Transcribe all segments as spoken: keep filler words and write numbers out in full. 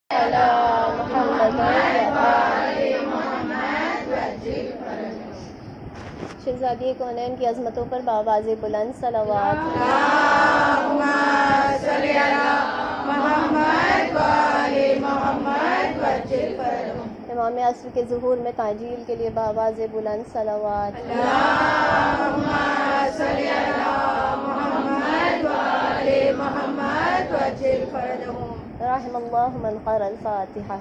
على محمد وآل محمد وجل شہزادی کونین کی عظمتوں پر بآواز بلند صلوات اللہم صلی علی محمد وآل محمد وجل فرجہم امام عصر کے ظہور میں تعجیل کے لیے بآواز بلند صلوات اللہم صلی علی محمد وآل محمد وجل فرجہم رحم اللہ من قرأ الفاتحہ.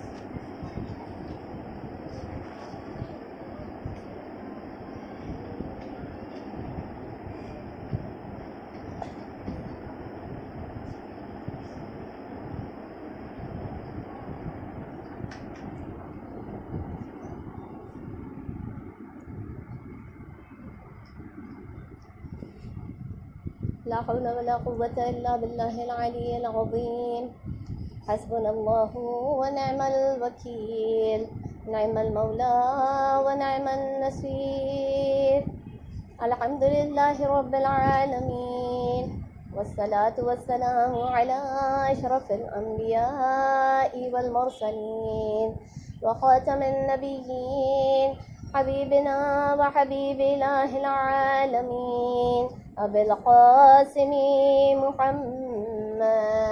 لا حول ولا قوة إلا بالله العلي العظيم. حسبنا الله ونعم الوكيل، نعم المولى ونعم النصير. الحمد لله رب العالمين، والصلاة والسلام على أشرف الأنبياء والمرسلين وخاتم النبيين حبيبنا وحبيب إله العالمين أبي القاسم محمد.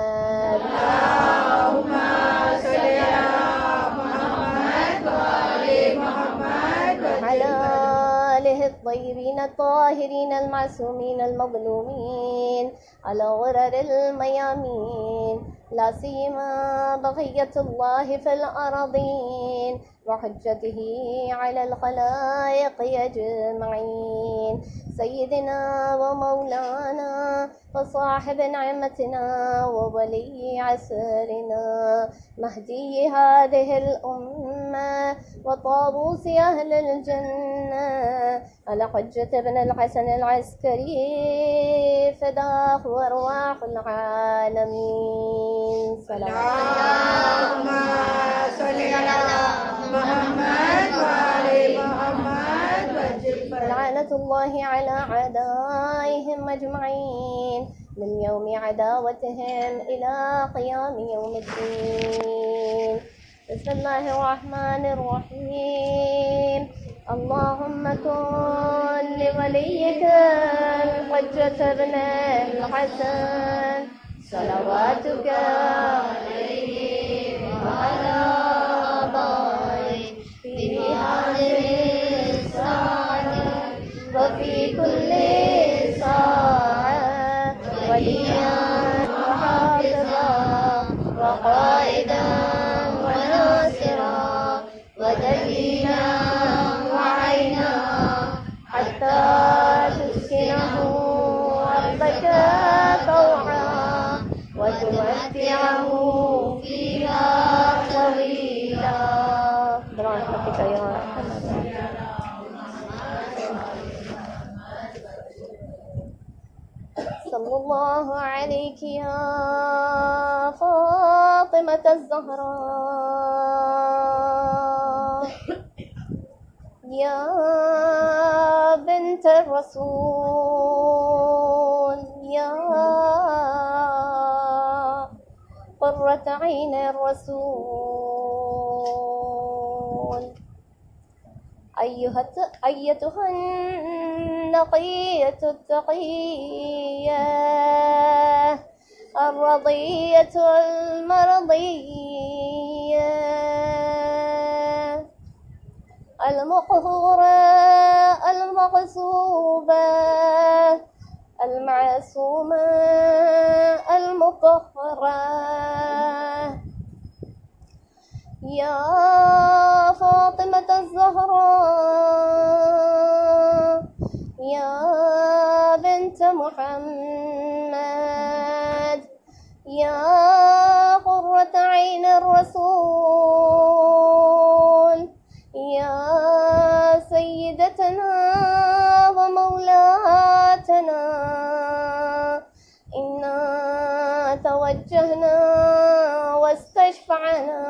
اللهم صل على محمد وآل محمد على آله الطيبين الطاهرين المعصومين المظلومين على غرر الميامين، لا سيما بقية الله في الأراضين وحجته على الخلائق أجمعين. سيدنا ومولانا وصاحب نعمتنا وولي عسرنا مهدي هذه الأمة وطاووس أهل الجنة الحجة بن الحسن العسكري فداه أرواح العالمين. اللهم صل على محمد وآل محمد وجل فرجہم. لعنة الله على أعدائهم أجمعين من يوم عداوتهم إلى قيام يوم الدين. بسم الله الرحمن الرحيم. اللهم كن لوليك الحجة بن الحسن صلواتك عليه وعلى آبائه في هذه الساعة وفي كل ساعة وليا وحافظا وقائدا وناصرا ودليلا وعينا حتى تسكنه أرضك طوعا وتمتعه فيها طويلا برحمتك يا أرحم الراحمين. صلى الله عليك يا فاطمة الزهراء يا بنت الرسول يا قرة عين الرسول. أيها أيتها النقية التقية الرضية المرضية المقهورة المغصوبة المعصومة المطهرة يا فاطمة الزهراء يا بنت محمد يا قرة عين الرسول يا سيدتنا ومولاتنا. إنا توجهنا واستشفعنا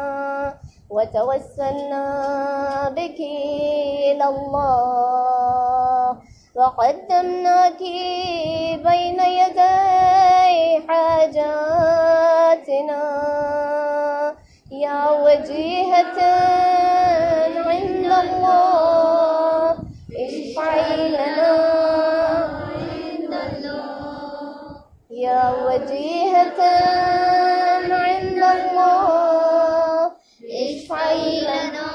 وتوسلنا بك إلى الله وقدمناك بين يدي حاجاتنا وجيهة عند الله اشفعي لنا يا وجيهة عند الله اشفعي لنا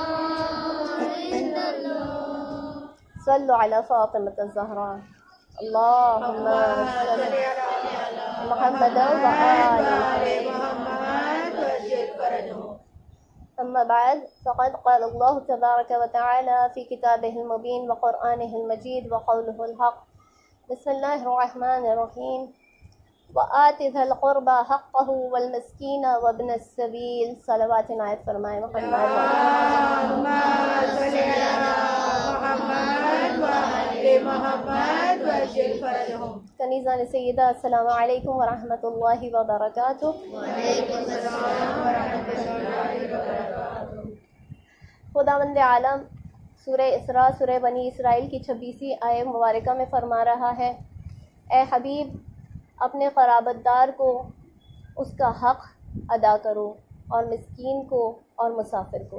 صلوا على فاطمة الزهراء اللهم صل على محمد وآل محمد وجل فرجهم. أما بعد فقد قال الله تبارك وتعالى في كتابه المبين وقرآنه المجيد وقوله الحق بسم الله الرحمن الرحيم وآت ذا القربى حقه والمسكين وابن السبيل صلوات آیت فرمائے محمد اللهم صل على محمد وآل محمد وجل فرجهم. کنیزان سیدہ السلام علیکم ورحمۃ اللہ وبرکاتہ. وعلیکم السلام ورحمۃ اللہ وبرکاتہ. خداوند عالم سورہ اسراء سورہ بنی اسرائیل کی چھبیسویں آیت مبارکہ میں فرما رہا ہے اے حبیب اپنے قرابت دار کو اس کا حق ادا کرو اور مسکین کو اور مسافر کو.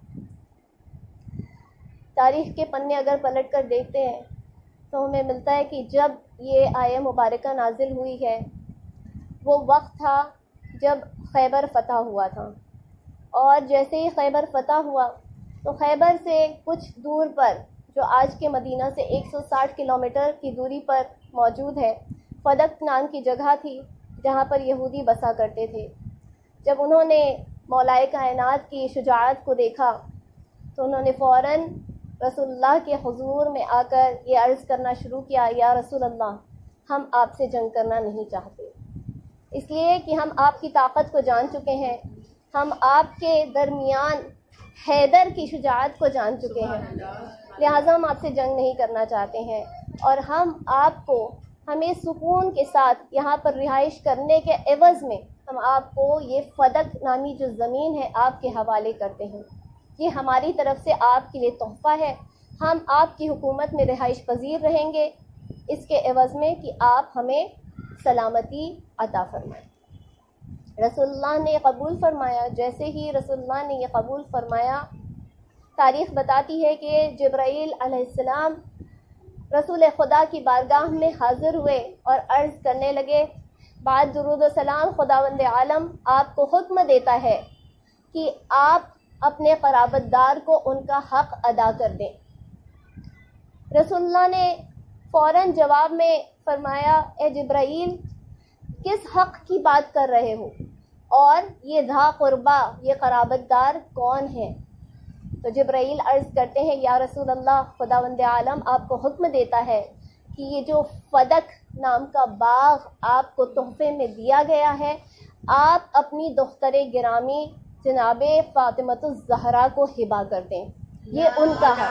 تاریخ کے پنے اگر پلٹ کر دیکھتے ہیں تو ہمیں ملتا ہے کہ جب یہ آیت مبارکہ نازل ہوئی ہے وہ وقت تھا جب خیبر فتح ہوا تھا، اور جیسے ہی خیبر فتح ہوا تو خیبر سے کچھ دور پر جو آج کے مدینہ سے ایک سو ساٹھ کلومیٹر کی دوری پر موجود ہے فدق نام کی جگہ تھی جہاں پر یہودی بسا کرتے تھے. جب انہوں نے مولائے کائنات کی شجاعت کو دیکھا تو انہوں نے فوراً رسول اللہ کے حضور میں آ کر یہ عرض کرنا شروع کیا یا رسول اللہ ہم آپ سے جنگ کرنا نہیں چاہتے، اس لیے کہ ہم آپ کی طاقت کو جان چکے ہیں، ہم آپ کے درمیان حیدر کی شجاعت کو جان چکے ہیں، لہٰذا ہم آپ سے جنگ نہیں کرنا چاہتے ہیں، اور ہم آپ کو ہمیں سکون کے ساتھ یہاں پر رہائش کرنے کے عوض میں ہم آپ کو یہ فدق نامی جو زمین ہے آپ کے حوالے کرتے ہیں. یہ ہماری طرف سے آپ کے لیے تحفہ ہے، ہم آپ کی حکومت میں رہائش پذیر رہیں گے اس کے عوض میں کہ آپ ہمیں سلامتی عطا فرمائیں. رسول اللہ نے قبول فرمایا. جیسے ہی رسول اللہ نے یہ قبول فرمایا تاریخ بتاتی ہے کہ جبرائیل علیہ السلام رسول خدا کی بارگاہ میں حاضر ہوئے اور عرض کرنے لگے بعد درود و سلام خداوند عالم آپ کو حکم دیتا ہے کہ آپ اپنے قرابت دار کو ان کا حق ادا کر دیں. رسول اللہ نے فوراً جواب میں فرمایا اے جبرائیل کس حق کی بات کر رہے ہو اور یہ ذا قربا یہ قرابت دار کون ہے؟ تو جبرائیل عرض کرتے ہیں یا رسول اللہ خداوند عالم آپ کو حکم دیتا ہے کہ یہ جو فدق نام کا باغ آپ کو تحفے میں دیا گیا ہے آپ اپنی دختر گرامی جناب فاطمۃ الزہرا کو ہبا کر دیں، یہ ان کا حق.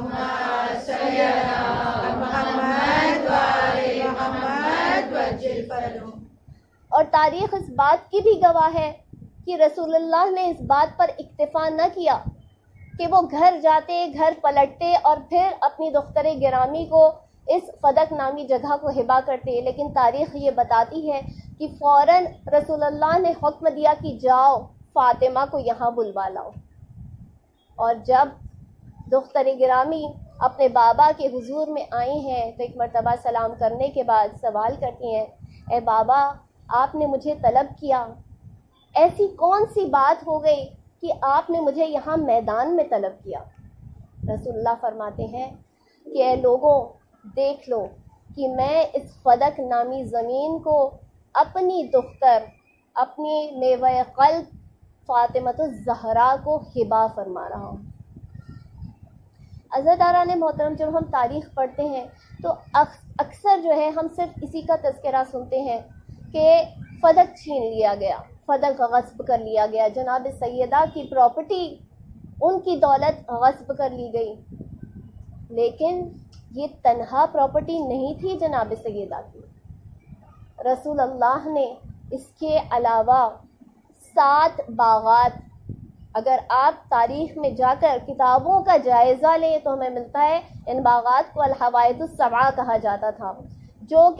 اور تاریخ اس بات کی بھی گواہ ہے کہ رسول اللہ نے اس بات پر اکتفا نہ کیا کہ وہ گھر جاتے گھر پلٹتے اور پھر اپنی دختر گرامی کو اس فدق نامی جگہ کو ہبا کرتے، لیکن تاریخ یہ بتاتی ہے کہ فوراً رسول اللہ نے حکم دیا کہ جاؤ فاطمہ کو یہاں بلوا لاؤ. اور جب دختر گرامی اپنے بابا کے حضور میں آئی ہیں تو ایک مرتبہ سلام کرنے کے بعد سوال کرتی ہیں اے بابا آپ نے مجھے طلب کیا، ایسی کون سی بات ہو گئی کہ آپ نے مجھے یہاں میدان میں طلب کیا؟ رسول اللہ فرماتے ہیں کہ اے لوگوں دیکھ لو کہ میں اس فدق نامی زمین کو اپنی دختر اپنی میوہ قلب فاطمۃ الزہرا کو ہبا فرما رہا ہوں. عزیزداران محترم جب ہم تاریخ پڑھتے ہیں تو اکثر جو ہے ہم صرف اسی کا تذکرہ سنتے ہیں کہ فدق چھین لیا گیا، فدق غصب کر لیا گیا، جناب سیدہ کی پراپرٹی ان کی دولت غصب کر لی گئی. لیکن یہ تنہا پراپرٹی نہیں تھی جناب سیدہ کی. رسول اللہ نے اس کے علاوہ سات باغات، اگر آپ تاریخ میں جا کر کتابوں کا جائزہ لیں تو ہمیں ملتا ہے ان باغات کو الحوائط السبعہ کہا جاتا تھا، جو کہ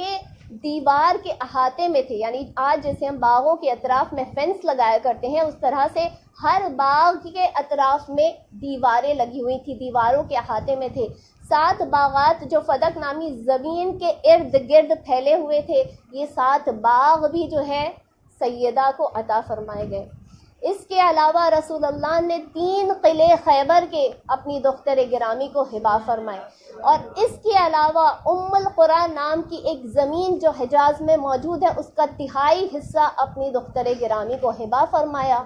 دیوار کے احاطے میں تھے، یعنی آج جیسے ہم باغوں کے اطراف میں فینس لگایا کرتے ہیں، اس طرح سے ہر باغ کے اطراف میں دیواریں لگی ہوئی تھی، دیواروں کے احاطے میں تھے۔ سات باغات جو فدق نامی زمین کے ارد گرد پھیلے ہوئے تھے، یہ سات باغ بھی جو ہے سیدہ کو عطا فرمائے گئے۔ اس کے علاوہ رسول اللہ نے تین قلعے خیبر کے اپنی دختر گرامی کو ہبہ فرمائے، اور اس کے علاوہ ام القریٰ نام کی ایک زمین جو حجاز میں موجود ہے، اس کا تہائی حصہ اپنی دختر گرامی کو ہبہ فرمایا۔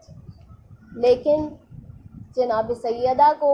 لیکن جناب سیدہ کو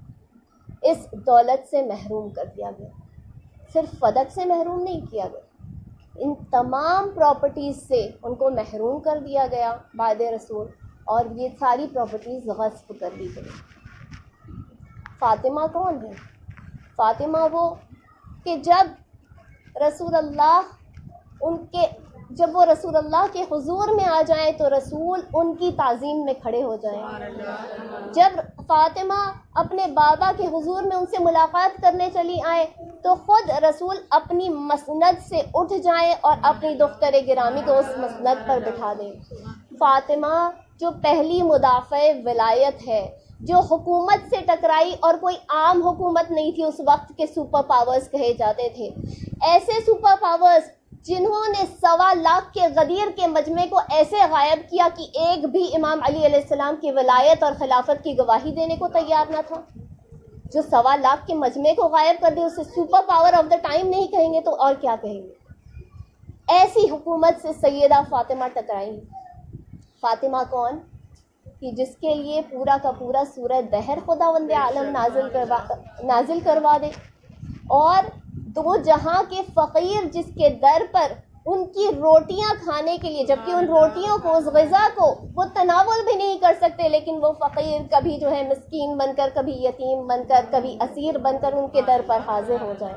اس دولت سے محروم کر دیا گیا، صرف فدق سے محروم نہیں کیا گیا، ان تمام پراپرٹیز سے ان کو محروم کر دیا گیا بعد رسول، اور یہ ساری پراپرٹیز غصب کر لی گئی۔ فاطمہ کون ہے؟ فاطمہ وہ کہ جب رسول اللہ ان کے جب وہ رسول اللہ کے حضور میں آ جائیں تو رسول ان کی تعظیم میں کھڑے ہو جائیں۔ جب فاطمہ اپنے بابا کے حضور میں ان سے ملاقات کرنے چلی آئیں تو خود رسول اپنی مسند سے اٹھ جائیں اور اپنی دختر گرامی کو اس مسند پر بٹھا دیں۔ فاطمہ جو پہلی مدافع ولایت ہے، جو حکومت سے ٹکرائی، اور کوئی عام حکومت نہیں تھی، اس وقت کے سپر پاورز کہے جاتے تھے، ایسے سپر پاورز جنہوں نے سوا لاکھ کے غدیر کے مجمع کو ایسے غائب کیا کہ ایک بھی امام علی علیہ السلام کی ولایت اور خلافت کی گواہی دینے کو تیار نہ تھا۔ جو سوا لاکھ کے مجمع کو غائب کر دے اسے super power of the time نہیں کہیں گے تو اور کیا کہیں گے؟ ایسی حکومت سے سیدہ فاطمہ ٹکرائی۔ فاطمہ کون؟ کہ جس کے لیے پورا کا پورا سورہ دہر خداوند عالم نازل کروا نازل کروا دے، اور دو جہاں کے فقیر جس کے در پر ان کی روٹیاں کھانے کے لیے، جبکہ ان روٹیوں کو، اس غذا کو وہ تناول بھی نہیں کر سکتے، لیکن وہ فقیر کبھی جو ہے مسکین بن کر، کبھی یتیم بن کر، کبھی اسیر بن کر ان کے در پر حاضر ہو جائیں۔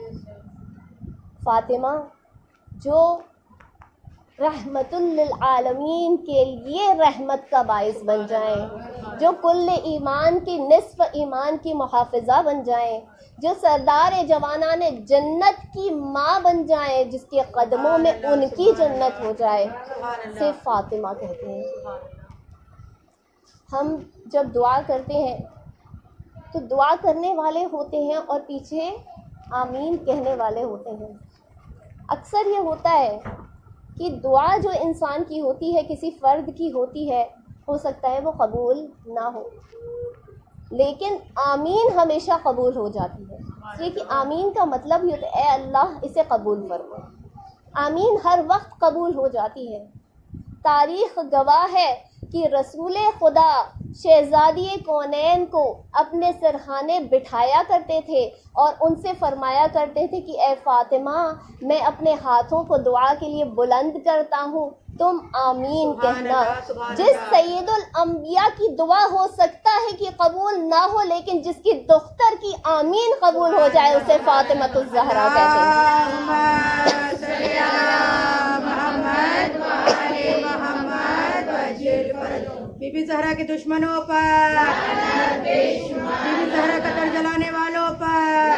فاطمہ جو رحمت للعالمین کے لیے رحمت کا باعث بن جائیں، جو کل ایمان کی نصف ایمان کی محافظہ بن جائیں، جو سردار جوانان جنت کی ماں بن جائیں، جس کے قدموں میں ان کی جنت ہو جائے، سے فاطمہ کہتے ہیں۔ ہم جب دعا کرتے ہیں تو دعا کرنے والے ہوتے ہیں اور پیچھے آمین کہنے والے ہوتے ہیں۔ اکثر یہ ہوتا ہے کہ دعا جو انسان کی ہوتی ہے، کسی فرد کی ہوتی ہے، ہو سکتا ہے وہ قبول نہ ہو، لیکن آمین ہمیشہ قبول ہو جاتی ہے، اس لیے کہ آمین کا مطلب یہ ہوتا ہے اے اللہ اسے قبول فرما۔ آمین ہر وقت قبول ہو جاتی ہے۔ تاریخ گواہ ہے کہ رسول خدا شہزادی کونین کو اپنے سرہانے بٹھایا کرتے تھے اور ان سے فرمایا کرتے تھے کہ اے فاطمہ، میں اپنے ہاتھوں کو دعا کے لیے بلند کرتا ہوں، تم آمین کہنا۔ جس سید الانبیاء کی دعا ہو سکتا ہے کہ قبول نہ ہو، لیکن جس کی دختر کی آمین قبول ہو جائے اسے فاطمۃ الزہرا کہتے ہیں۔ بی بی زہرا کے دشمنوں پر، بی بی زہرا قتل جلانے والوں پر،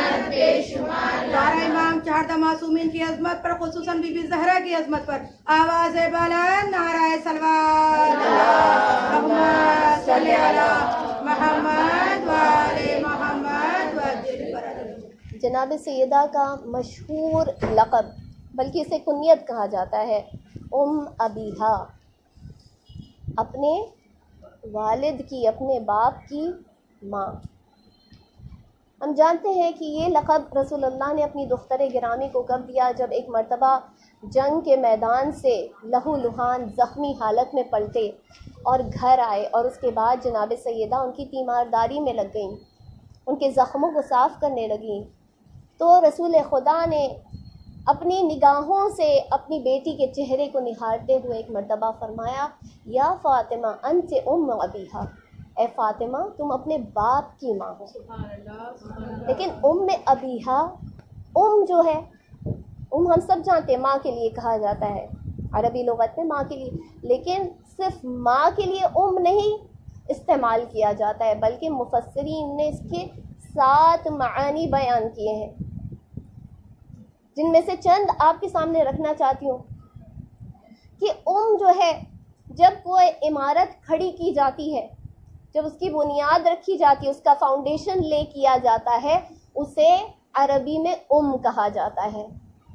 بارہ امام چہاردہ معصومین کی عظمت پر، خصوصاً بی بی زہرا کی عظمت پر آواز بلند نعرہ صلوات، اللہم صلی علی محمد وآل محمد وعجل فرجہ۔ جناب سیدہ کا مشہور لقب، بلکہ اسے کنیت کہا جاتا ہے، ام ابیہا، اپنے والد کی، اپنے باپ کی ماں۔ ہم جانتے ہیں کہ یہ لقب رسول اللہ نے اپنی دختر گرامی کو کب دیا؟ جب ایک مرتبہ جنگ کے میدان سے لہو لہان زخمی حالت میں پلٹے اور گھر آئے، اور اس کے بعد جناب سیدہ ان کی تیمارداری میں لگ گئیں، ان کے زخموں کو صاف کرنے لگیں، تو رسول خدا نے اپنی نگاہوں سے اپنی بیٹی کے چہرے کو نہارتے ہوئے ایک مرتبہ فرمایا، یا فاطمہ انت ام ابیہا، اے فاطمہ تم اپنے باپ کی ماں ہو۔ لیکن ام ابیہا، ام جو ہے، ام ہم سب جانتے ہیں ماں کے لیے کہا جاتا ہے عربی لغت میں، ماں کے لیے، لیکن صرف ماں کے لیے ام نہیں استعمال کیا جاتا ہے، بلکہ مفسرین نے اس کے سات معانی بیان کیے ہیں۔ جن میں سے چند آپ کے سامنے رکھنا چاہتی ہوں کہ ام جو ہے جب کوئی عمارت کھڑی کی جاتی ہے، جب اس کی بنیاد رکھی جاتی ہے، اس کا فاؤنڈیشن لے کیا جاتا ہے، اسے عربی میں ام کہا جاتا ہے۔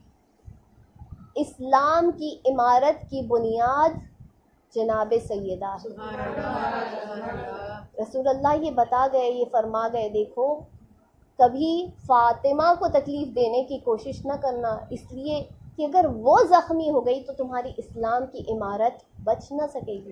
اسلام کی عمارت کی بنیاد جناب سیدہ ہے۔ رسول اللہ یہ بتا گئے، یہ فرما گئے، دیکھو کبھی فاطمہ کو تکلیف دینے کی کوشش نہ کرنا، اس لیے کہ اگر وہ زخمی ہو گئی تو تمہاری اسلام کی عمارت بچ نہ سکے گی۔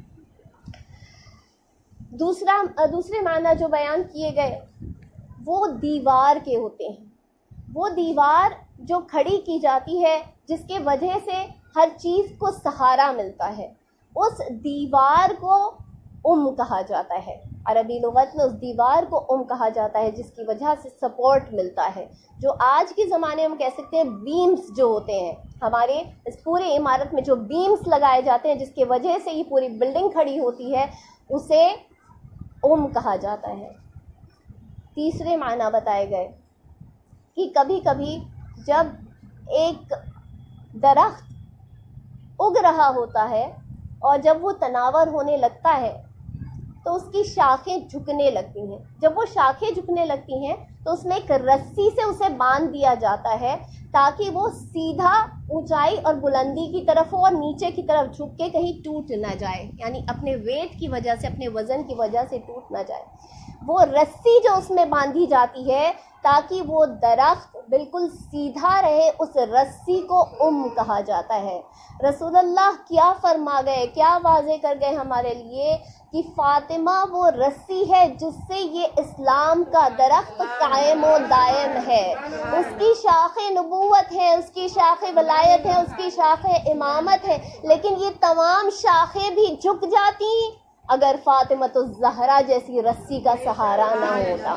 دوسرا دوسرے معنی جو بیان کیے گئے وہ دیوار کے ہوتے ہیں، وہ دیوار جو کھڑی کی جاتی ہے جس کے وجہ سے ہر چیز کو سہارا ملتا ہے، اس دیوار کو ام کہا جاتا ہے۔ عربی لغت میں اس دیوار کو ام کہا جاتا ہے جس کی وجہ سے سپورٹ ملتا ہے، جو آج کے زمانے میں ہم کہہ سکتے ہیں بیمز جو ہوتے ہیں، ہمارے اس پورے عمارت میں جو بیمز لگائے جاتے ہیں جس کی وجہ سے یہ پوری بلڈنگ کھڑی ہوتی ہے، اسے ام کہا جاتا ہے۔ تیسرے معنی بتائے گئے کہ کبھی کبھی جب ایک درخت اگ رہا ہوتا ہے اور جب وہ تناور ہونے لگتا ہے تو اس کی شاخیں جھکنے لگتی ہیں، جب وہ شاخیں جھکنے لگتی ہیں تو اس میں ایک رسی سے اسے باندھ دیا جاتا ہے تاکہ وہ سیدھا اونچائی اور بلندی کی طرف ہو اور نیچے کی طرف جھک کے کہیں ٹوٹ نہ جائے، یعنی اپنے ویٹ کی وجہ سے، اپنے وزن کی وجہ سے ٹوٹ نہ جائے۔ وہ رسی جو اس میں باندھی جاتی ہے تاکہ وہ درخت بالکل سیدھا رہے، اس رسی کو ام کہا جاتا ہے۔ رسول اللہ کیا فرما گئے، کیا واضح کر گئے ہمارے لیے کہ فاطمہ وہ رسی ہے جس سے یہ اسلام کا درخت قائم و دائم ہے، اس کی شاخ نبوت ہے، اس کی شاخ ولایت ہے، اس کی شاخ امامت ہے، لیکن یہ تمام شاخیں بھی جھک جاتی اگر فاطمہ الزہرا جیسی رسی کا سہارا نہ ہوتا۔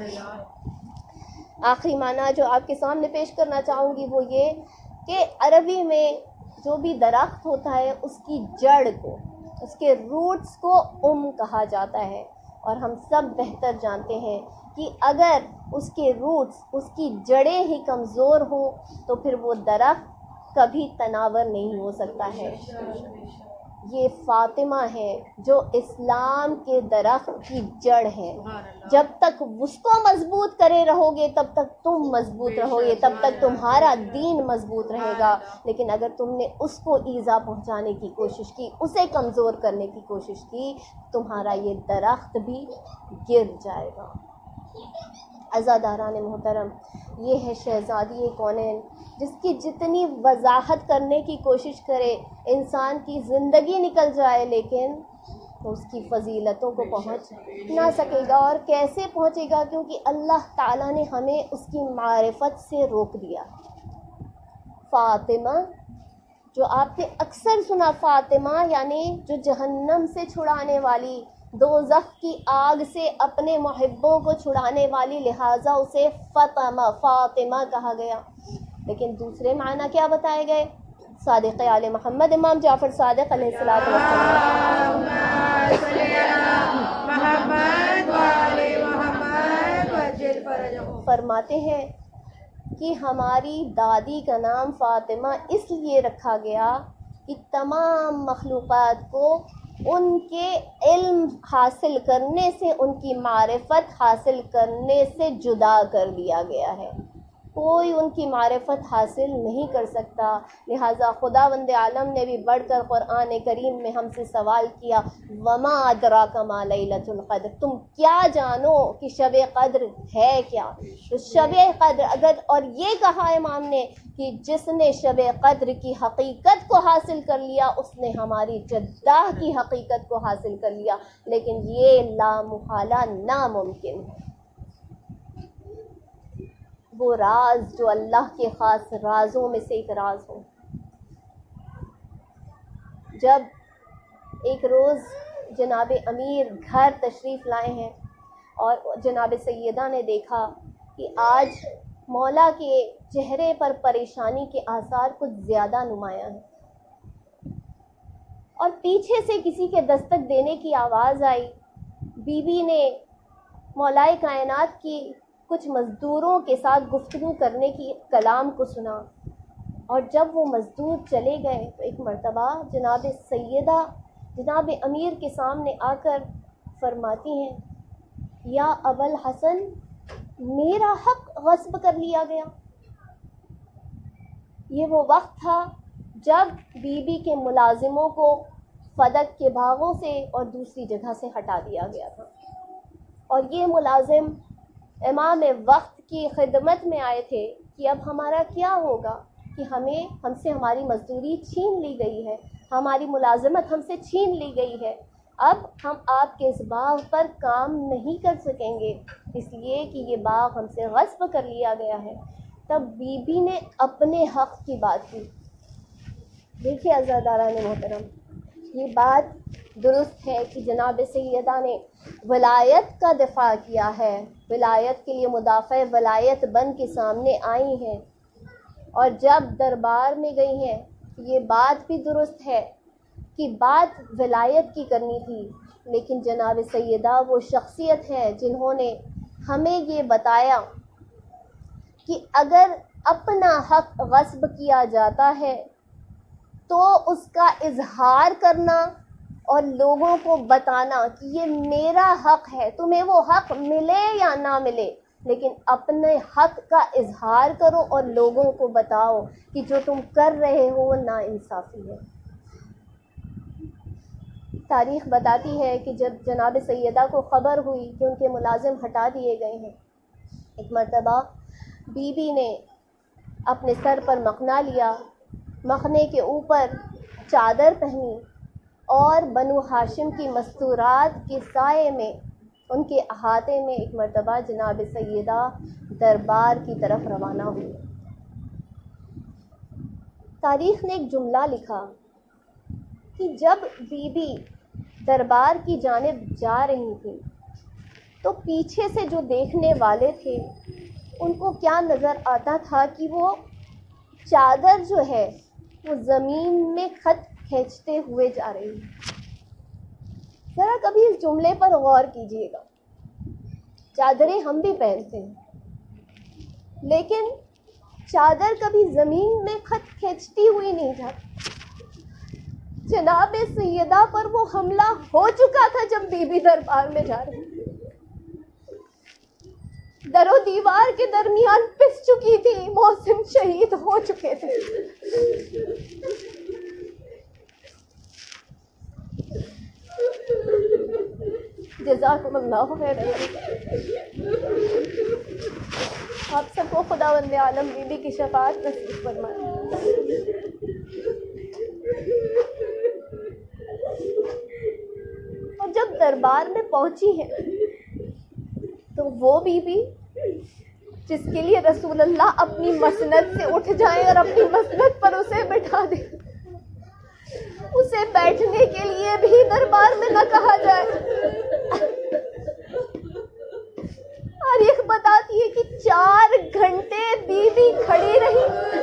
آخری معنی جو آپ کے سامنے پیش کرنا چاہوں گی وہ یہ کہ عربی میں جو بھی درخت ہوتا ہے اس کی جڑ کو، اس کے روٹس کو ام کہا جاتا ہے، اور ہم سب بہتر جانتے ہیں کہ اگر اس کے روٹس، اس کی جڑیں ہی کمزور ہوں تو پھر وہ درخت کبھی تناور نہیں ہو سکتا ہے۔ یہ فاطمہ ہے جو اسلام کے درخت کی جڑ ہے، جب تک اس کو مضبوط کرے رہو گے تب تک تم مضبوط رہو گے، تب تک تمہارا دین مضبوط رہے گا، لیکن اگر تم نے اس کو ایذا پہنچانے کی کوشش کی، اسے کمزور کرنے کی کوشش کی، تمہارا یہ درخت بھی گر جائے گا۔ عزاداران محترم، یہ ہے شہزادی کونین جس کی جتنی وضاحت کرنے کی کوشش کرے انسان کی زندگی نکل جائے، لیکن اس کی فضیلتوں کو پہنچ نہ سکے گا۔ اور کیسے پہنچے گا؟ کیونکہ اللہ تعالیٰ نے ہمیں اس کی معرفت سے روک دیا۔ فاطمہ جو آپ نے اکثر سنا، فاطمہ یعنی جو جہنم سے چھڑانے والی، دوزخ کی آگ سے اپنے محبوں کو چھڑانے والی، لہٰذا اسے فاطمہ فاطمہ کہا گیا۔ لیکن دوسرے معنی کیا بتائے گئے؟ صادق آل محمد امام جعفر صادق علیہ الصلوۃ والسلام فرماتے ہیں کہ ہماری دادی کا نام فاطمہ اس لیے رکھا گیا کہ تمام مخلوقات کو ان کے علم حاصل کرنے سے، ان کی معرفت حاصل کرنے سے جدا کر دیا گیا ہے، کوئی ان کی معرفت حاصل نہیں کر سکتا۔ لہٰذا خداوند عالم نے بھی بڑھ کر قرآن کریم میں ہم سے سوال کیا، وما ادراک ما لیلۃ القدر، تم کیا جانو کہ شب قدر ہے کیا؟ تو شب قدر اگر، اور یہ کہا امام نے کہ جس نے شب قدر کی حقیقت کو حاصل کر لیا اس نے ہماری جدہ کی حقیقت کو حاصل کر لیا، لیکن یہ لامحالہ ناممکن ہے۔ وہ راز جو اللہ کے خاص رازوں میں سے ایک راز ہو۔ جب ایک روز جناب امیر گھر تشریف لائے ہیں اور جناب سیدہ نے دیکھا کہ آج مولا کے چہرے پر پریشانی کے آثار کچھ زیادہ نمایاں ہیں، اور پیچھے سے کسی کے دستک دینے کی آواز آئی۔ بی بی نے مولائے کائنات کی کچھ مزدوروں کے ساتھ گفتگو کرنے کی کلام کو سنا، اور جب وہ مزدور چلے گئے تو ایک مرتبہ جناب سیدہ جناب امیر کے سامنے آ کر فرماتی ہیں، یا ابوالحسن، میرا حق غصب کر لیا گیا۔ یہ وہ وقت تھا جب بی بی کے ملازموں کو فدق کے باغوں سے اور دوسری جگہ سے ہٹا دیا گیا تھا، اور یہ ملازم امام وقت کی خدمت میں آئے تھے کہ اب ہمارا کیا ہوگا کہ ہمیں ہم سے ہماری مزدوری چھین لی گئی ہے، ہماری ملازمت ہم سے چھین لی گئی ہے، اب ہم آپ کے اس باغ پر کام نہیں کر سکیں گے، اس لیے کہ یہ باغ ہم سے غصب کر لیا گیا ہے۔ تب بی بی نے اپنے حق کی بات کی۔ دیکھیے عزیزان محترم، یہ بات درست ہے کہ جناب سیدہ نے ولایت کا دفاع کیا ہے، ولایت کے لیے مدافع ولایت بن کے سامنے آئی ہیں، اور جب دربار میں گئی ہیں یہ بات بھی درست ہے کہ بات ولایت کی کرنی تھی، لیکن جناب سیدہ وہ شخصیت ہے جنہوں نے ہمیں یہ بتایا کہ اگر اپنا حق غصب کیا جاتا ہے تو اس کا اظہار کرنا اور لوگوں کو بتانا کہ یہ میرا حق ہے، تمہیں وہ حق ملے یا نہ ملے، لیکن اپنے حق کا اظہار کرو اور لوگوں کو بتاؤ کہ جو تم کر رہے ہو وہ ناانصافی ہے۔ تاریخ بتاتی ہے کہ جب جناب سیدہ کو خبر ہوئی کہ ان کے ملازم ہٹا دیے گئے ہیں، ایک مرتبہ بی بی نے اپنے سر پر مخنا لیا، مخنے کے اوپر چادر پہنی، اور بنو ہاشم کی مستورات کے سائے میں ان کے احاطے میں ایک مرتبہ جناب سیدہ دربار کی طرف روانہ ہوئی۔ تاریخ نے ایک جملہ لکھا کہ جب بی بی دربار کی جانب جا رہی تھی تو پیچھے سے جو دیکھنے والے تھے ان کو کیا نظر آتا تھا کہ وہ چادر جو ہے وہ زمین میں خط کھینچتے ہوئے جا رہی ہے۔ ذرا کبھی اس جملے پر غور کیجیے گا، چادریں ہم بھی پہنتے ہیں لیکن چادر کبھی زمین میں خط کھینچتی ہوئی نہیں جاتی۔ جناب سیدہ پر وہ حملہ ہو چکا تھا جب بی بی دربار میں جا رہی تھی، در و دیوار کے درمیان پس چکی تھی، محسن شہید ہو چکے تھے۔ جزاکم اللہ خیر۔ آپ سب کو خداوند عالم بی بی کی شفاعت نصیب فرمائے۔ اور جب دربار میں پہنچی ہے تو وہ بی بی جس کے لیے رسول اللہ اپنی مسند سے اٹھ جائیں اور اپنی مسند پر اسے بٹھا دیں، اسے بیٹھنے کے لیے بھی دربار میں نہ کہا جائے۔ تاریخ بتاتی ہے کہ چار گھنٹے بی بی کھڑی رہی۔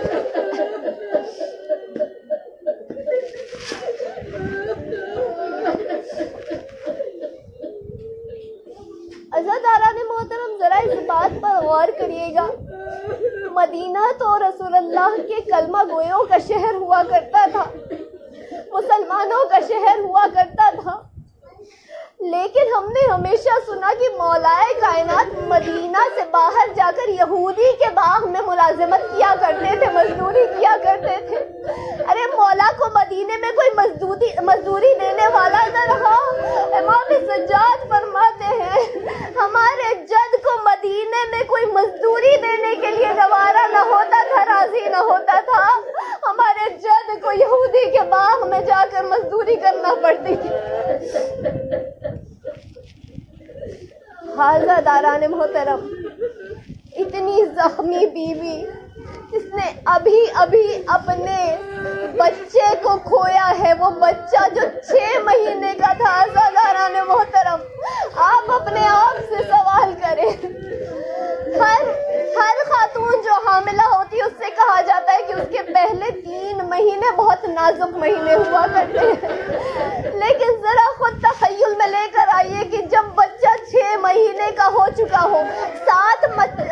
عزیزان محترم، ذرا اس بات پر غور کریے گا، مدینہ تو رسول اللہ کے کلمہ گویوں کا شہر ہوا کرتا تھا، مسلمانوں کا شہر ہوا کرتا تھا، لیکن ہم نے ہمیشہ سنا کہ مولائے کائنات مدینہ سے باہر جا کر یہودی کے باغ میں ملازمت کیا کرتے تھے، مزدوری کیا کرتے تھے۔ ارے مولا کو مدینے میں کوئی مزدوری مزدوری دینے والا نہ رہا۔ امام سجاد فرماتے ہیں ہمارے جد کو مدینے میں کوئی مزدوری دینے کے لیے گوارا نہ ہوتا تھا، راضی نہ ہوتا تھا، ہمارے جد کو یہودی کے باغ میں جا کر مزدوری کرنا پڑتی تھی۔ حاضر داران محترم، اتنی زخمی بیوی جس نے ابھی ابھی اپنے بچے کو کھویا ہے، وہ بچہ جو چھ مہینے کا تھا، حاضر داران محترم، آپ اپنے آپ سے سوال کریں، ہر ہر خاتون جو حاملہ ہوتی ہے اس سے کہا جاتا ہے کہ اس کے پہلے تین مہینے بہت نازک مہینے ہوا کرتے ہیں، لیکن ذرا خود تخیل میں لے کر آئیے کہ جب بچہ چھ مہینے کا ہو چکا ہو، سات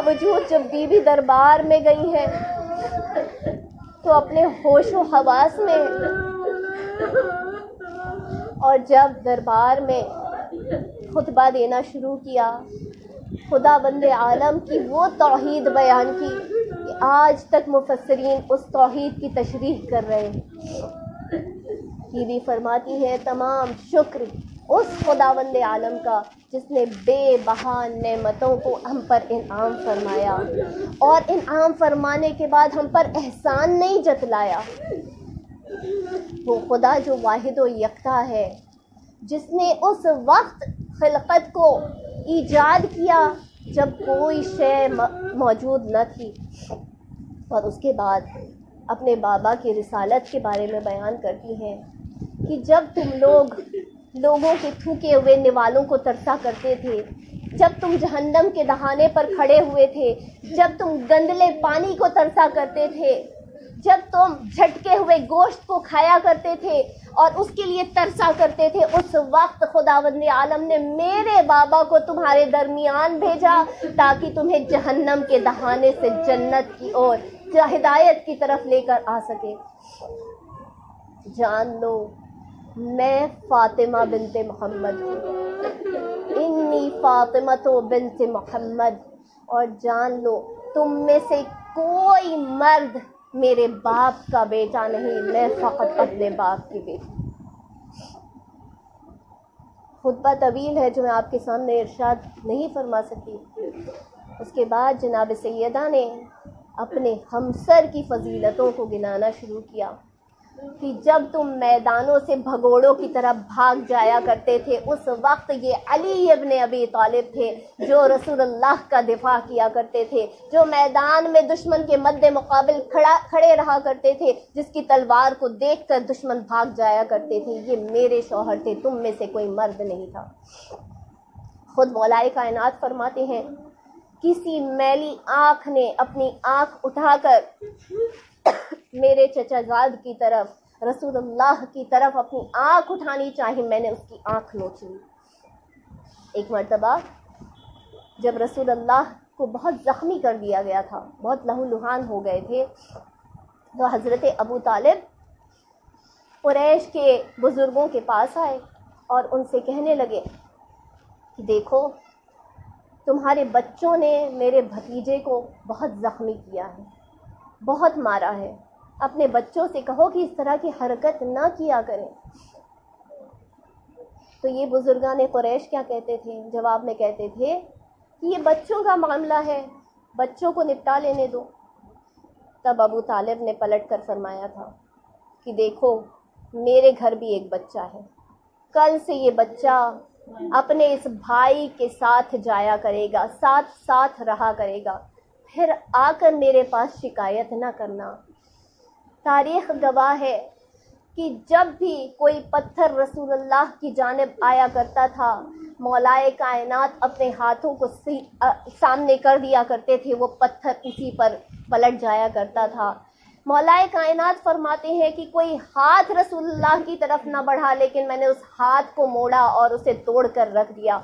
باوجود جب بیوی دربار میں گئی ہیں تو اپنے ہوش و حواس میں، اور جب دربار میں خطبہ دینا شروع کیا، خدا بند عالم کی وہ توحید بیان کی کہ آج تک مفسرین اس توحید کی تشریح کر رہے ہیں۔ یہ بھی فرماتی ہے تمام شکر اس خدا بند عالم کا جس نے بے بہا نعمتوں کو ہم پر انعام فرمایا، اور انعام فرمانے کے بعد ہم پر احسان نہیں جتلایا۔ وہ خدا جو واحد و یکتا ہے، جس نے اس وقت خلقت کو ایجاد کیا جب کوئی شے موجود نہ تھی، اور اس کے بعد اپنے بابا کی رسالت کے بارے میں بیان کرتی ہیں کہ جب تم لوگ لوگوں کے تھوکے ہوئے نوالوں کو ترسا کرتے تھے، جب تم جہنم کے دہانے پر کھڑے ہوئے تھے، جب تم گندلے پانی کو ترسا کرتے تھے، جب تم جھٹکے ہوئے گوشت کو کھایا کرتے تھے اور اس کے لیے ترسا کرتے تھے، اس وقت خداوند عالم نے میرے بابا کو تمہارے درمیان بھیجا تاکہ تمہیں جہنم کے دہانے سے جنت کی اور ہدایت کی طرف لے کر آ سکے۔ جان لو میں فاطمہ بنت محمد ہوں، انی فاطمہ بنت محمد، اور جان لو تم میں سے کوئی مرد میرے باپ کا بیٹا نہیں، میں فقط اپنے باپ کی بیٹی۔ خطبہ طویل ہے جو میں آپ کے سامنے ارشاد نہیں فرما سکتی۔ اس کے بعد جناب سیدہ نے اپنے ہمسر کی فضیلتوں کو گنانا شروع کیا کہ جب تم میدانوں سے بھگوڑوں کی طرح بھاگ جایا کرتے تھے، اس وقت یہ علی ابن ابی طالب تھے جو رسول اللہ کا دفاع کیا کرتے تھے، جو میدان میں دشمن کے مد مقابل کھڑا کھڑے رہا کرتے تھے، جس کی تلوار کو دیکھ کر دشمن بھاگ جایا کرتے تھے۔ یہ میرے شوہر تھے، تم میں سے کوئی مرد نہیں تھا۔ خود مولا کائنات فرماتے ہیں کسی میلی آنکھ نے اپنی آنکھ اٹھا کر میرے چچا زاد کی طرف، رسول اللہ کی طرف اپنی آنکھ اٹھانی چاہی، میں نے اس کی آنکھ نوچ لی۔ ایک مرتبہ جب رسول اللہ کو بہت زخمی کر دیا گیا تھا، بہت لہو لہان ہو گئے تھے، تو حضرت ابو طالب قریش کے بزرگوں کے پاس آئے اور ان سے کہنے لگے کہ دیکھو تمہارے بچوں نے میرے بھتیجے کو بہت زخمی کیا ہے، بہت مارا ہے، اپنے بچوں سے کہو کہ اس طرح کی حرکت نہ کیا کریں۔ تو یہ بزرگان قریش کیا کہتے تھے؟ جواب میں کہتے تھے کہ یہ بچوں کا معاملہ ہے، بچوں کو نپٹا لینے دو۔ تب ابو طالب نے پلٹ کر فرمایا تھا کہ دیکھو میرے گھر بھی ایک بچہ ہے، کل سے یہ بچہ اپنے اس بھائی کے ساتھ جایا کرے گا، ساتھ ساتھ رہا کرے گا، پھر آ کر میرے پاس شکایت نہ کرنا۔ تاریخ گواہ ہے کہ جب بھی کوئی پتھر رسول اللہ کی جانب آیا کرتا تھا، مولائے کائنات اپنے ہاتھوں کو سامنے کر دیا کرتے تھے، وہ پتھر اسی پر پلٹ جایا کرتا تھا۔ مولائے کائنات فرماتے ہیں کہ کوئی ہاتھ رسول اللہ کی طرف نہ بڑھا، لیکن میں نے اس ہاتھ کو موڑا اور اسے توڑ کر رکھ دیا۔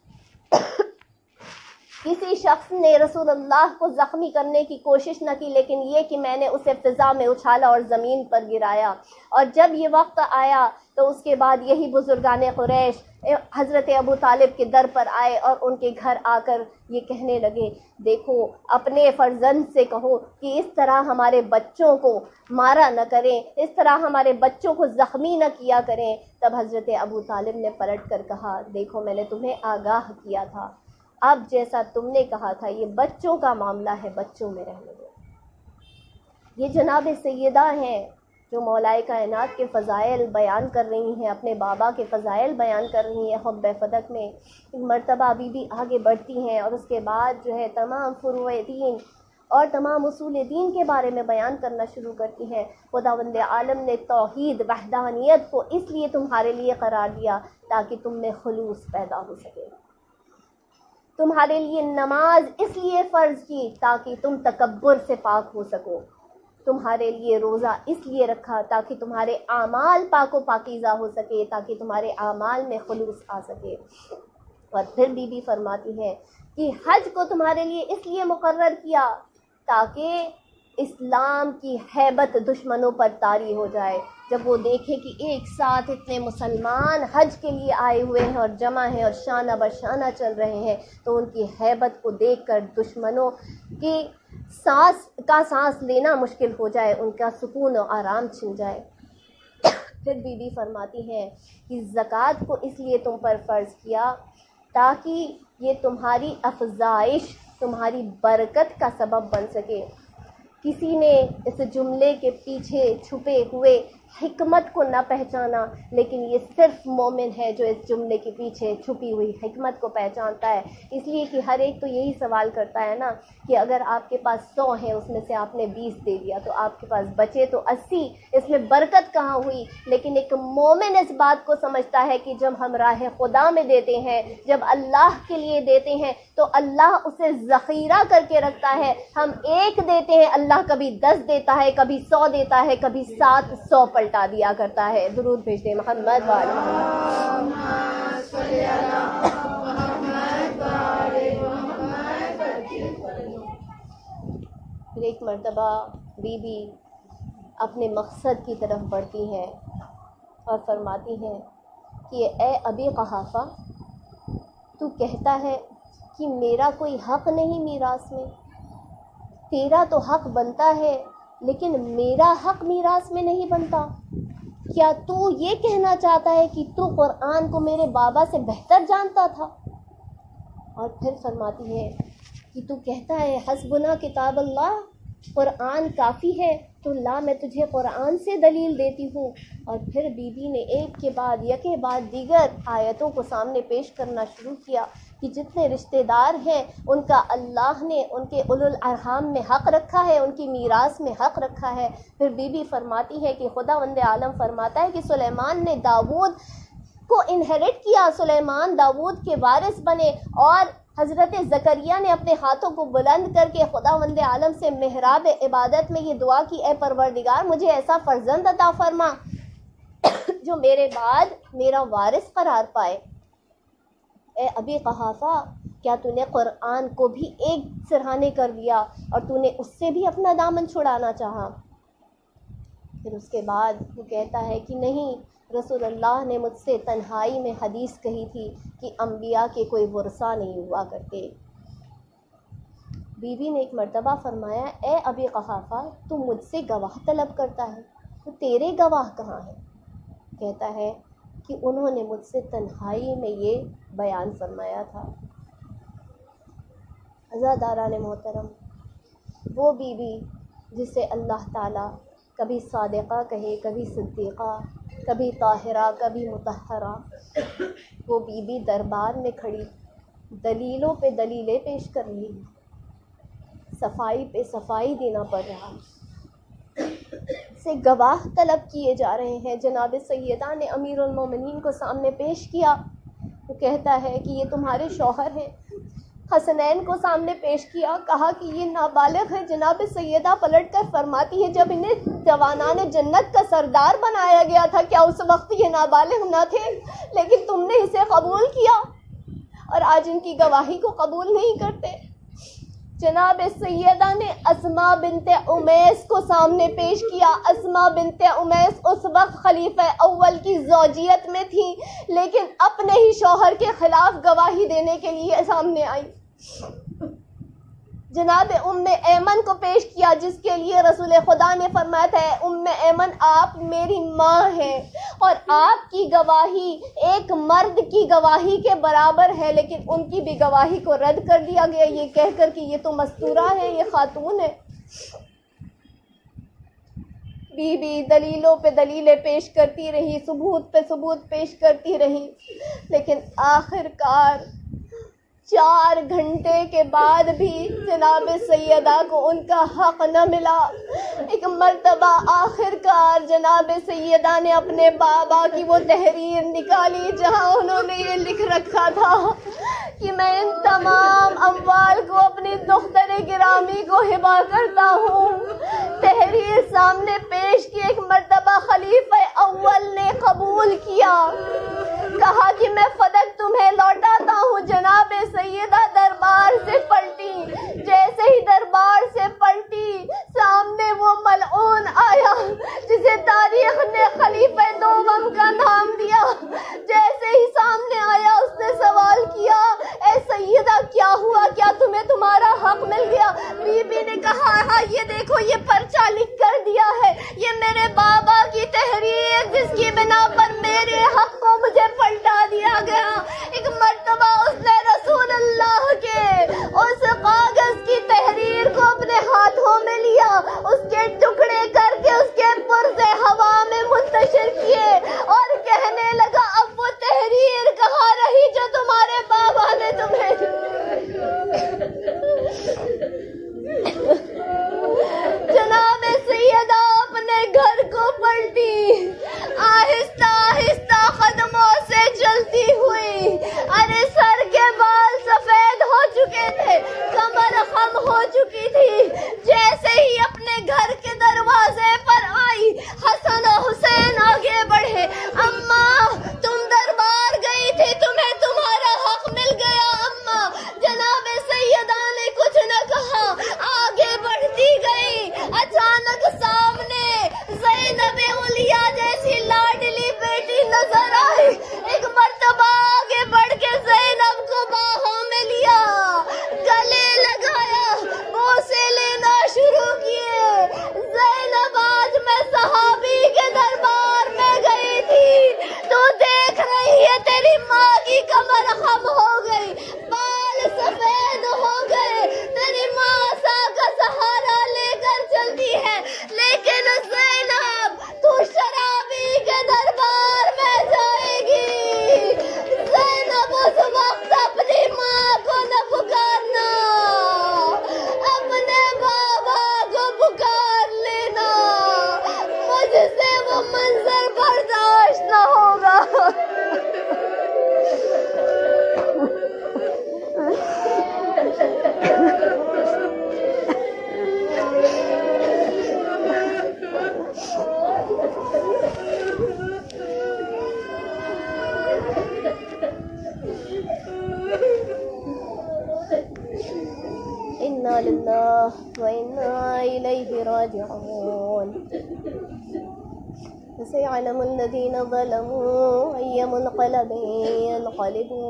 کسی شخص نے رسول اللہ کو زخمی کرنے کی کوشش نہ کی، لیکن یہ کہ میں نے اسے فضا میں اچھالا اور زمین پر گرایا۔ اور جب یہ وقت آیا تو اس کے بعد یہی بزرگان قریش حضرت ابو طالب کے در پر آئے اور ان کے گھر آ کر یہ کہنے لگے دیکھو اپنے فرزند سے کہو کہ اس طرح ہمارے بچوں کو مارا نہ کریں، اس طرح ہمارے بچوں کو زخمی نہ کیا کریں۔ تب حضرت ابو طالب نے پلٹ کر کہا دیکھو میں نے تمہیں آگاہ کیا تھا، اب جیسا تم نے کہا تھا یہ بچوں کا معاملہ ہے، بچوں میں رہنے دو۔ یہ جناب سیدہ ہیں جو مولائے کائنات کے فضائل بیان کر رہی ہیں، اپنے بابا کے فضائل بیان کر رہی ہیں حب فدق میں۔ ایک مرتبہ بی بی آگے بڑھتی ہیں اور اس کے بعد جو ہے تمام فروع دین اور تمام اصول دین کے بارے میں بیان کرنا شروع کرتی ہیں۔ خداوند عالم نے توحید وحدانیت کو اس لیے تمہارے لیے قرار دیا تاکہ تم میں خلوص پیدا ہو سکے، تمہارے لیے نماز اس لیے فرض کی تاکہ تم تکبر سے پاک ہو سکو، تمہارے لیے روزہ اس لیے رکھا تاکہ تمہارے اعمال پاک و پاکیزہ ہو سکے، تاکہ تمہارے اعمال میں خلوص آ سکے۔ اور پھر بی بی فرماتی ہیں کہ کہ حج کو تمہارے لیے اس لیے مقرر کیا تاکہ اسلام کی ہیبت دشمنوں پر طاری ہو جائے. جب وہ دیکھیں کہ ایک ساتھ اتنے مسلمان حج کے لیے آئے ہوئے ہیں اور جمع ہیں اور شانہ بشانہ چل رہے ہیں تو ان کی ہیبت کو دیکھ کر دشمنوں کی سانس کا سانس لینا مشکل ہو جائے، ان کا سکون و آرام چھن جائے. پھر بی بی فرماتی ہیں کہ زکوٰۃ کو اس لیے تم پر فرض کیا تاکہ یہ تمہاری افزائش، تمہاری برکت کا سبب بن سکے. کسی نے اس جملے کے پیچھے چھپے ہوئے حکمت کو نہ پہچانا، لیکن یہ صرف مومن ہے جو اس جملے کے پیچھے چھپی ہوئی حکمت کو پہچانتا ہے. اس لیے کہ ہر ایک تو یہی سوال کرتا ہے نا کہ اگر آپ کے پاس سو ہیں، اس میں سے آپ نے بیس دے دیا تو آپ کے پاس بچے تو اسی، اس میں برکت کہاں ہوئی؟ لیکن ایک مومن اس بات کو سمجھتا ہے کہ جب ہم راہ خدا میں دیتے ہیں، جب اللہ کے لیے دیتے ہیں تو اللہ اسے ذخیرہ کر کے رکھتا ہے. ہم ایک دیتے ہیں، اللہ کبھی دس دیتا ہے، کبھی سو دیتا ہے، کبھی سات سو پلٹا دیا کرتا ہے. درود بھیج دیں محمد والے پھر ایک مرتبہ بی بی اپنے مقصد کی طرف بڑھتی ہیں اور فرماتی ہیں کہ اے ابی قحافہ، تو کہتا ہے کہ میرا کوئی حق نہیں میراث میں. تیرا تو حق بنتا ہے لیکن میرا حق میراث میں نہیں بنتا. کیا تو یہ کہنا چاہتا ہے کہ تو قرآن کو میرے بابا سے بہتر جانتا تھا؟ اور پھر فرماتی ہے کہ تو کہتا ہے حسبنا کتاب اللہ، قرآن کافی ہے، تو لا میں تجھے قرآن سے دلیل دیتی ہوں. اور پھر بی بی نے ایک کے بعد یکے بعد دیگر آیتوں کو سامنے پیش کرنا شروع کیا کہ جتنے رشتہ دار ہیں ان کا اللہ نے ان کے اولو الارحام میں حق رکھا ہے، ان کی میراث میں حق رکھا ہے. پھر بی بی فرماتی ہے کہ خداوند عالم فرماتا ہے کہ سلیمان نے داؤد کو انہیرٹ کیا، سلیمان داؤد کے وارث بنے، اور حضرت زکریا نے اپنے ہاتھوں کو بلند کر کے خداوند عالم سے محراب عبادت میں یہ دعا کی، اے پروردگار مجھے ایسا فرزند عطا فرما جو میرے بعد میرا وارث قرار پائے. اے ابی قحافہ، کیا تو نے قرآن کو بھی ایک سرہانے کر دیا اور تو نے اس سے بھی اپنا دامن چھڑانا چاہا؟ پھر اس کے بعد وہ کہتا ہے کہ نہیں، رسول اللہ نے مجھ سے تنہائی میں حدیث کہی تھی کہ انبیاء کے کوئی ورثہ نہیں ہوا کرتے. بی بی نے ایک مرتبہ فرمایا اے ابی قحافہ، تو مجھ سے گواہ طلب کرتا ہے، تو تیرے گواہ کہاں ہیں؟ کہتا ہے کہ انہوں نے مجھ سے تنہائی میں یہ بیان فرمایا تھا. عزاداران محترم، وہ بی بی جسے اللہ تعالیٰ کبھی صادقہ کہے، کبھی صدیقہ، کبھی طاہرہ، کبھی مطہرہ، وہ بی بی دربار میں کھڑی دلیلوں پہ دلیلیں پیش کر رہی، صفائی پہ صفائی دینا پڑ رہا، سے گواہ طلب کیے جا رہے ہیں. جناب سیدہ نے امیر المومنین کو سامنے پیش کیا. وہ کہتا ہے کہ یہ تمہارے شوہر ہیں. حسنین کو سامنے پیش کیا، کہا کہ یہ نابالغ ہے. جناب سیدہ پلٹ کر فرماتی ہے جب انہیں جوانان جنت کا سردار بنایا گیا تھا کیا اس وقت یہ نابالغ نہ تھے؟ لیکن تم نے اسے قبول کیا اور آج ان کی گواہی کو قبول نہیں کرتے. جناب سیدہ نے اسماء بنت امیس کو سامنے پیش کیا. اسماء بنت امیس اس وقت خلیفہ اول کی زوجیت میں تھی، لیکن اپنے ہی شوہر کے خلاف گواہی دینے کے لیے سامنے آئی. جناب ام ایمن کو پیش کیا، جس کے لیے رسول خدا نے فرمایا تھا ام ایمن آپ میری ماں ہیں اور آپ کی گواہی ایک مرد کی گواہی کے برابر ہے، لیکن ان کی بھی گواہی کو رد کر دیا گیا یہ کہہ کر کہ یہ تو مستورہ ہے، یہ خاتون ہے. بی بی دلیلوں پہ دلیلیں پیش کرتی رہی، ثبوت پہ ثبوت پیش کرتی رہی، لیکن آخر کار چار گھنٹے کے بعد بھی جناب سیدہ کو ان کا حق نہ ملا. ایک مرتبہ آخر کار جناب سیدہ نے اپنے بابا کی وہ تحریر نکالی جہاں انہوں نے یہ لکھ رکھا تھا کہ میں ان تمام اموال کو اپنی دختر گرامی کو ہبہ کرتا ہوں. تحریر سامنے پیش کی. ایک مرتبہ خلیفہ اول نے قبول کیا، کہا کہ میں فدق تمہیں لوٹاتا ہوں. جناب سیدہ دربار جناب سیدہ نے کچھ نہ کہا، آگے بڑھتی گئی۔ اچانک سامنے زینب علیا جیسی لاڈلی بیٹی نظر آئی۔ ایک مرتبہ آگے بڑھ کے زینب کو باہوں میں لیا، گلے لگایا، بوسے لینا شروع کیے۔ زینب آج میں صحابی کے دربار میں گئی تھی، تو دیکھ رہی ہے تیری ماں کی کمر خم ہو گئی، بال سفید ہو گئے، تیری ماں عصا کا سہارا لے کر چلتی ہے، لیکن زینب تو شرابی کے دربار میں جائے گی۔ زینب اس وقت اپنی ماں کو نہ پکارنا، اپنے بابا کو پکار لینا، مجھ سے وہ منظر برداشت نہ ہوگا۔ انا للہ و انا الیہ راجعون۔ فسيعلم الذين ظلموا أي منقلب ينقلبون۔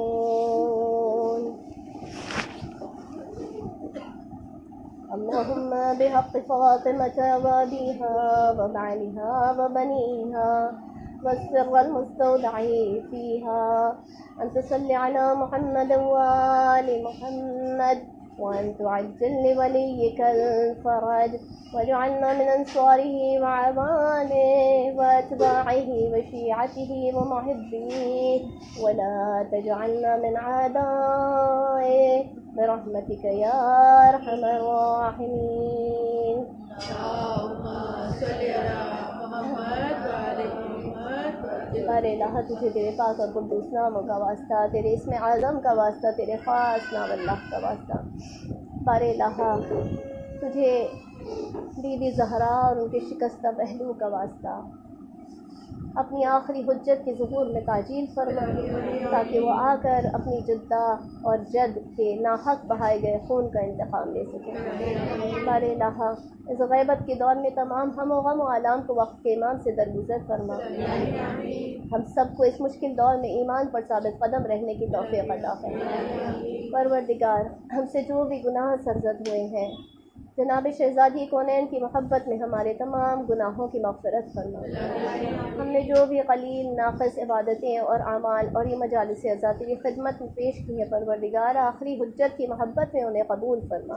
اللهم بحق فاطمة وأبيها وبعلها وبنيها والسر المستودع فيها أن تصلي على محمد وآل محمد، وأن تعجل لوليك الفرج، واجعلنا من أنصاره وعوانه وأتباعه وشيعته ومحبيه، ولا تجعلنا من عدائه برحمتك يا أرحم الراحمين۔ اللهم صل على محمد وعلى محمد۔ بار الہ تجھے تیرے پاک اور قدوس ناموں کا واسطہ، تیرے اسم اعظم کا واسطہ، تیرے خاص نام اللہ کا واسطہ، بار الہ تجھے بی بی زہرا اور ان کے شکستہ پہلو کا واسطہ، اپنی آخری حجت کے ظہور میں تعجیل فرما، تاکہ وہ آ کر اپنی جدہ اور جد کے ناحق بہائے گئے خون کا انتقام لے سکے۔ بار الہ اس غیبت کے دور میں تمام ہم و غم و آلام کو وقت کے امام سے درگزر فرما، ہم سب کو اس مشکل دور میں ایمان پر ثابت قدم رہنے کی توفیق عطا فرما۔ پروردگار ہم سے جو بھی گناہ سرزد ہوئے ہیں، جناب شہزادی کونین کی محبت میں ہمارے تمام گناہوں کی مغفرت فرما۔ ہم نے جو بھی قلیل ناقص عبادتیں اور اعمال اور یہ مجالس عزا تیری خدمت میں پیش کی ہیں، پروردگار آخری حجت کی محبت میں انہیں قبول فرما۔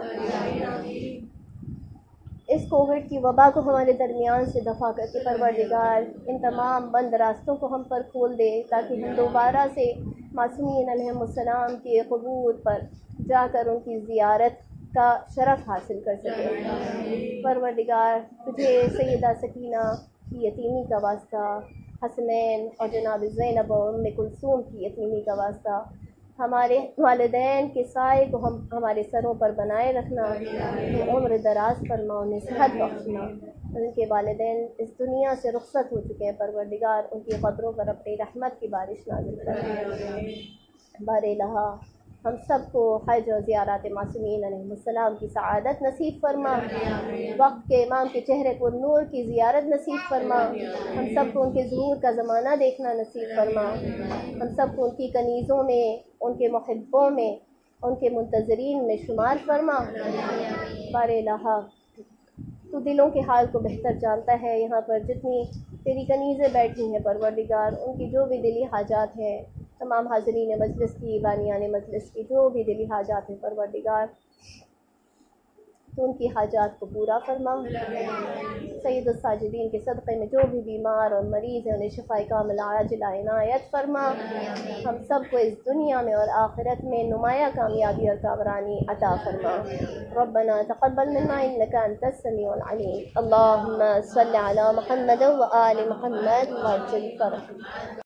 اس کووڈ کی وبا کو ہمارے درمیان سے دفع کر کے پروردگار ان تمام بند راستوں کو ہم پر کھول دے، تاکہ ہم دوبارہ سے معصومین علیہم السلام کے قبور پر جا کر ان کی زیارت کا شرف حاصل کر سکے۔ پروردگار تجھے سیدہ سکینہ کی یتیمی کا واسطہ، حسنین اور جناب زینب و ام کلثوم کی یتیمی کا واسطہ، ہمارے والدین کے سائے کو ہم ہمارے سروں پر بنائے رکھنا، انہیں عمر دراز فرما، انہیں صحت بخشنا۔ ان کے والدین اس دنیا سے رخصت ہو چکے ہیں، پروردگار ان کی قبروں پر اپنی رحمت کی بارش نازل فرما۔ بار الہ ہم سب کو حج و زیارات معصومین علیہ السلام کی سعادت نصیب فرما، وقت کے امام کے چہرے پر نور کی زیارت نصیب فرما، ہم سب کو ان کے ظہور کا زمانہ دیکھنا نصیب فرما، ہم سب کو ان کی کنیزوں میں، ان کے محبوں میں، ان کے منتظرین میں شمار فرما۔ بار الہ تو دلوں کے حال کو بہتر جانتا ہے، یہاں پر جتنی تیری کنیزیں بیٹھی ہیں پروردگار، ان کی جو بھی دلی حاجات ہیں، تمام حاضرین مجلس کی، بانیان مجلس کی جو بھی دلی حاجات ہیں پروردگار تو ان کی حاجات کو پورا فرما۔ سید الساجدین کے صدقے میں جو بھی بیمار اور مریض ہیں انہیں شفاء کاملہ عاجلہ عنایت فرما، ہم سب کو اس دنیا میں اور آخرت میں نمایاں کامیابی اور کامرانی عطا فرما۔ ربنا تقبل منا انک انت السمیع العلیم۔ اللہم صل علی محمد و آل محمد وعجل فرج۔